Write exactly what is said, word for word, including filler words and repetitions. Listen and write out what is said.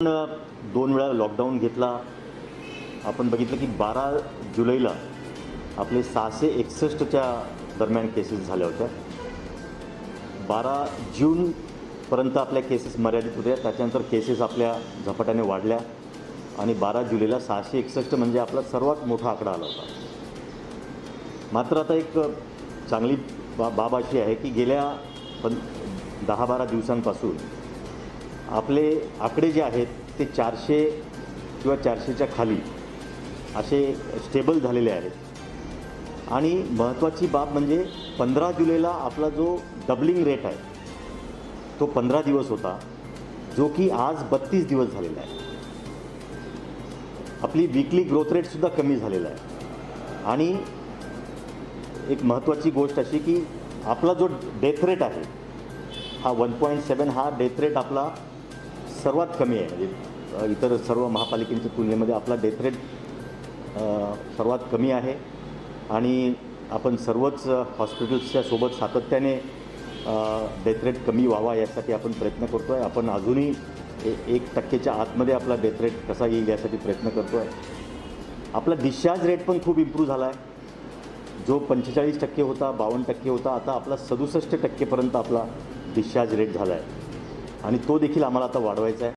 दोन वेळा लॉकडाऊन घेतला. आपण बघितलं की बारा जुलैला आपले सहाशे एकसष्टच्या दरम्यान केसेस झाल्या होत्या. बारा जूनपर्यंत आपल्या केसेस मर्यादित होत्या. त्याच्यानंतर केसेस आपल्या झपाट्याने वाढल्या आणि बारा जुलैला सहाशे एकसष्ट म्हणजे आपला सर्वात मोठा आकडा आला होता. मात्र आता एक चांगली बा बाब अशी आहे की गेल्या पण दहा बारा दिवसांपासून आपले आकडे जे आहेत ते चारशे किंवा चारशेच्या खाली असे स्टेबल झालेले आहेत. आणि महत्त्वाची बाब म्हणजे पंधरा जुलैला आपला जो डबलिंग रेट आहे तो पंधरा दिवस होता, जो की आज बत्तीस दिवस झालेला आहे. आपली वीकली ग्रोथ रेटसुद्धा कमी झालेला आहे. आणि एक महत्त्वाची गोष्ट अशी की आपला जो डेथ रेट आहे हा वन पॉईंट सेवन हा डेथ रेट आपला सर्वात कमी आहे. म्हणजे इतर सर्व महापालिकेच्या तुलनेमध्ये आपला डेथ रेट सर्वात कमी आहे. आणि आपण सर्वच हॉस्पिटल्सच्या सोबत सातत्याने डेथ रेट कमी व्हावा यासाठी आपण प्रयत्न करतो आहे. आपण अजूनही एक टक्केच्या आतमध्ये आपला डेथ रेट कसा येईल यासाठी प्रयत्न करतो आहे. आपला डिस्चार्ज रेट पण खूप इम्प्रूव्ह झाला आहे. जो पंचेचाळीस टक्के होता, बावन्न टक्के होता, आता आपला सदुसष्ट टक्केपर्यंत आपला डिस्चार्ज रेट झाला आहे. आणि तो देखील आम्हाला आता वाढवायचा आहे.